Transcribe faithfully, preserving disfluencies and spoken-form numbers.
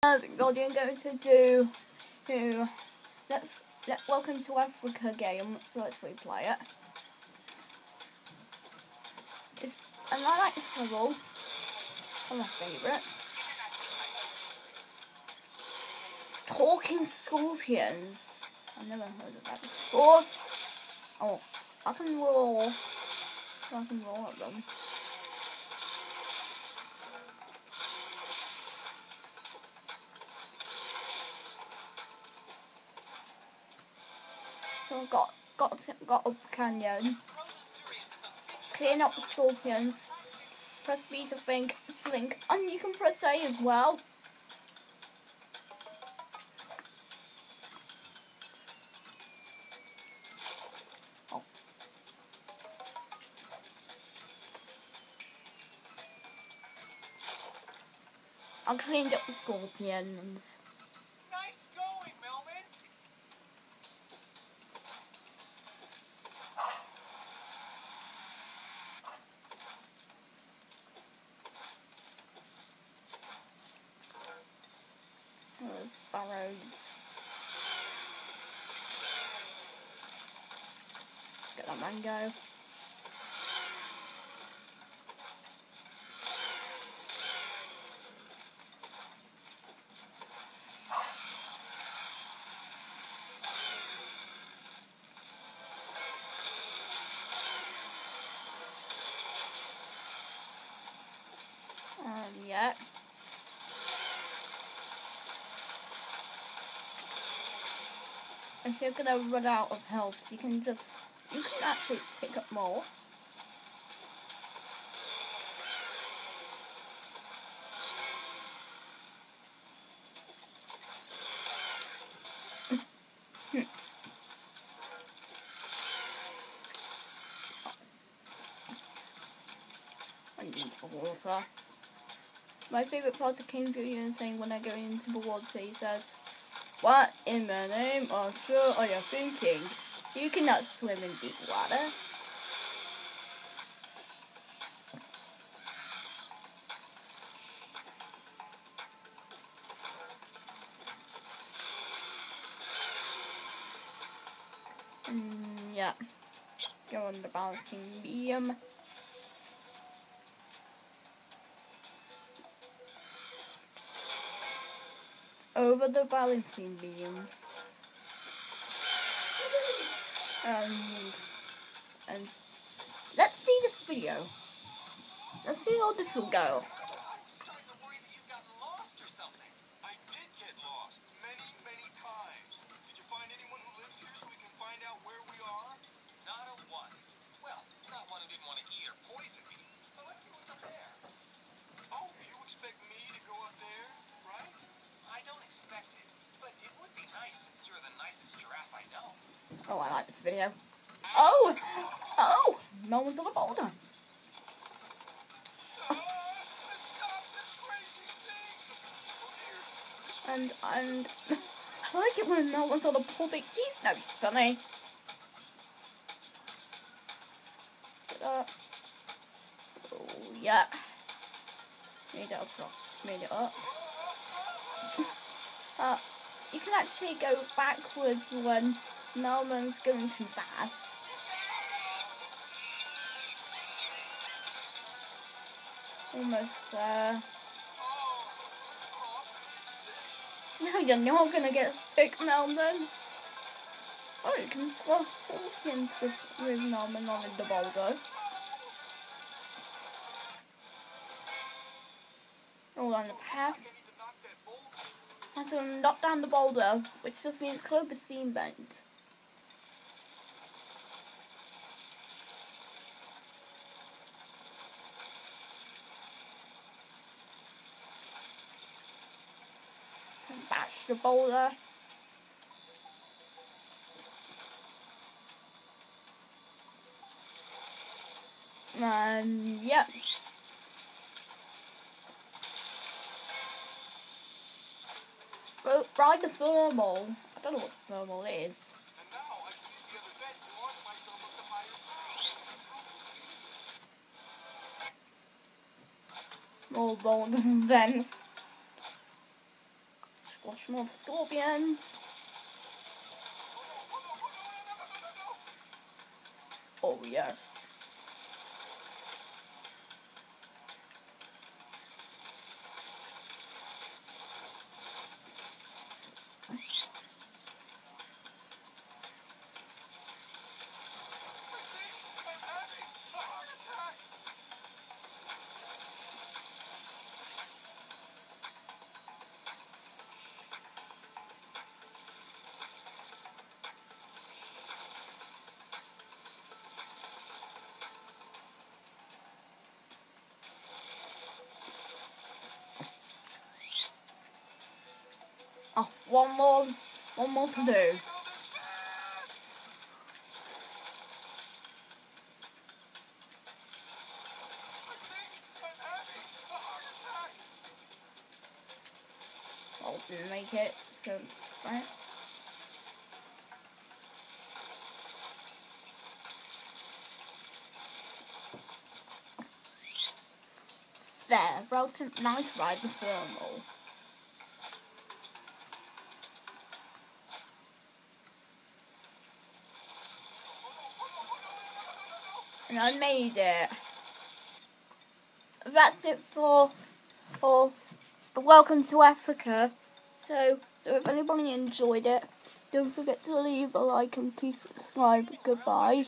Um, what you're going to do, to let's let welcome to Africa game. So let's replay it. It's and I like this level. One of my favourites. Talking scorpions. I've never heard of that before. Oh, I can roll. I can roll at them. So I got got got up canyon. Clean up the scorpions. Press B to think, think, and you can press A as well. Oh. I cleaned up the scorpions. Nice going, Melvin. There's sparrows. Get that mango. Um, yeah. If you're gonna run out of health, you can just, you can actually pick up more. I need the water. My favourite part of King Julian saying when I go into the water, he says, "What in the name of sure are you thinking? You cannot swim in deep water." Mm, yeah. Go on the balancing beam. Over the balancing beams. And, and let's see this video. Let's see how this will go. I'm starting to worry that you've gotten lost or something. I did get lost many, many times. Did you find anyone who lives here so we can find out where we are? Not a one. Well, not one who didn't want to eat or poison me. But let's see what's up there. Oh, you expect me to go up there, right? I don't expect it, but it would be nice since you're the nicest giraffe I know. Oh, I like this video. Oh! Oh! No one's on a boulder. And, and, I like it when no one's on a boulder. He's no funny. Uh, oh, yeah. Made it up. Made it up. Uh, you can actually go backwards when Melman's going too fast. Almost there. No, you're not gonna get sick, Melman. Oh, you can swap scorpions with, with Melman on the boulder. All on the path. And to knock down the boulder, which just means Clover seam bent. And bash the boulder. And yep. Ride the thermal. I don't know what the thermal is. And now I can use the other vent to launch myself up to higher ground. More boulder than vents. squash more scorpions. Oh yes. Oh, one more, one more to do. Oh, didn't make it, so, right. There, Relton Night Ride the Thermal. And I made it. That's it for for the Welcome to Africa. So, so if anybody enjoyed it, don't forget to leave a like and please subscribe. Goodbye.